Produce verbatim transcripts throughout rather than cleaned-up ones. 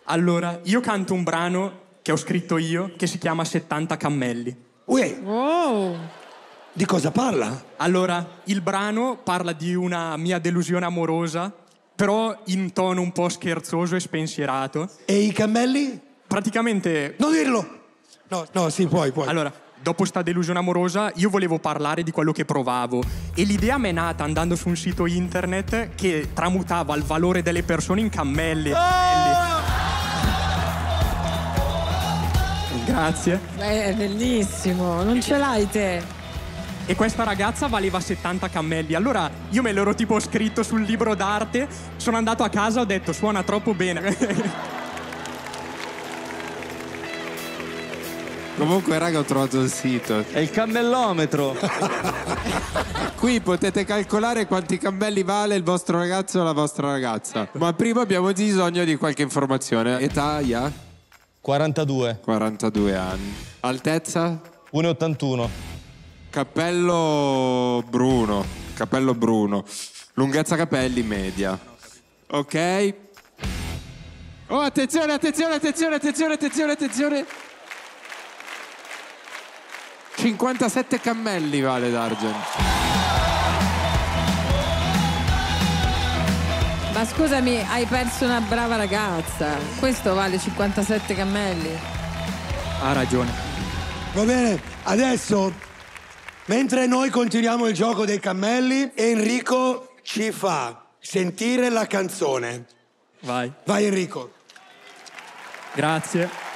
Allora, io canto un brano che ho scritto io, che si chiama settanta cammelli. Uè, Oh. di cosa parla? Allora, il brano parla di una mia delusione amorosa, però in tono un po' scherzoso e spensierato. E i cammelli? Praticamente... Non dirlo! No, no, sì, puoi, puoi. Allora, dopo sta delusione amorosa, io volevo parlare di quello che provavo. E l'idea mi è nata andando su un sito internet che tramutava il valore delle persone in cammelli. Grazie. Beh, è bellissimo, non ce l'hai te. E questa ragazza valeva settanta cammelli. Allora io me l'ero tipo scritto sul libro d'arte, sono andato a casa e ho detto suona troppo bene. Comunque raga, ho trovato il sito. È il cammellometro. Qui potete calcolare quanti cammelli vale il vostro ragazzo o la vostra ragazza. Ma prima abbiamo bisogno di qualche informazione. Età, ya? quarantadue. quarantadue anni. Altezza? uno e ottantuno. Cappello bruno. Cappello bruno. Lunghezza capelli media. Ok. Oh, attenzione, attenzione, attenzione, attenzione, attenzione, attenzione. cinquantasette cammelli vale Dargen. Ma scusami, hai perso una brava ragazza. Questo vale cinquantasette cammelli. Ha ragione. Va bene, adesso, mentre noi continuiamo il gioco dei cammelli, Enrico ci fa sentire la canzone. Vai. Vai Enrico. Grazie.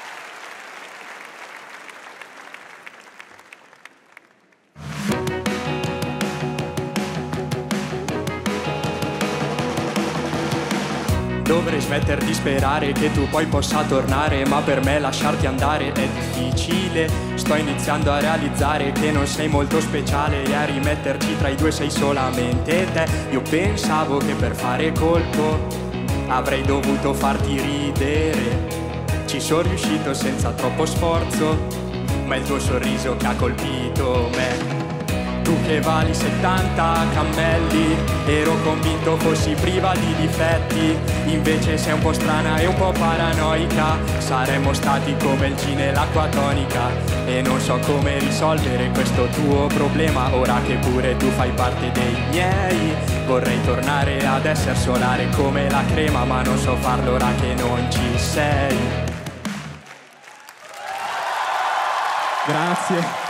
Dovrei smettere di sperare che tu poi possa tornare, ma per me lasciarti andare è difficile. Sto iniziando a realizzare che non sei molto speciale e a rimetterci tra i due sei solamente te. Io pensavo che per fare colpo avrei dovuto farti ridere. Ci sono riuscito senza troppo sforzo, ma è il tuo sorriso che ha colpito me. Tu che vali settanta cammelli, ero convinto fossi priva di difetti. Invece sei un po' strana e un po' paranoica. Saremmo stati come il gin e l'acqua tonica. E non so come risolvere questo tuo problema. Ora che pure tu fai parte dei miei, vorrei tornare ad essere solare come la crema, ma non so farlo ora che non ci sei. Grazie.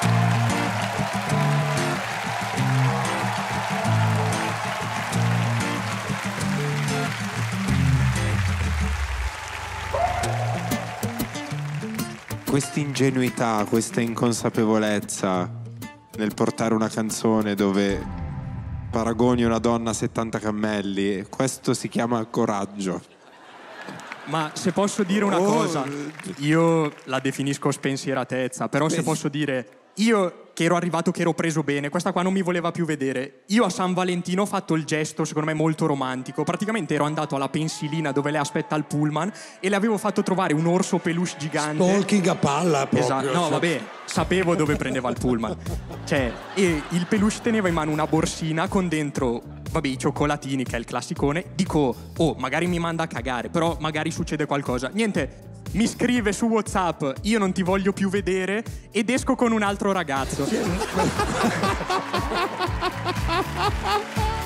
Questa ingenuità, questa inconsapevolezza nel portare una canzone dove paragoni una donna a settanta cammelli, questo si chiama coraggio. Ma se posso dire una Oh. cosa, io la definisco spensieratezza, però se posso dire, io che ero arrivato, che ero preso bene, questa qua non mi voleva più vedere. Io a San Valentino ho fatto il gesto, secondo me molto romantico. Praticamente ero andato alla pensilina dove lei aspetta il pullman e le avevo fatto trovare un orso peluche gigante. Stalking a palla proprio. Esatto, no vabbè, sapevo dove prendeva il pullman. Cioè, e il peluche teneva in mano una borsina con dentro, vabbè, i cioccolatini, che è il classicone. Dico, oh, magari mi manda a cagare, però magari succede qualcosa. Niente, mi scrive su WhatsApp, io non ti voglio più vedere, ed esco con un altro ragazzo.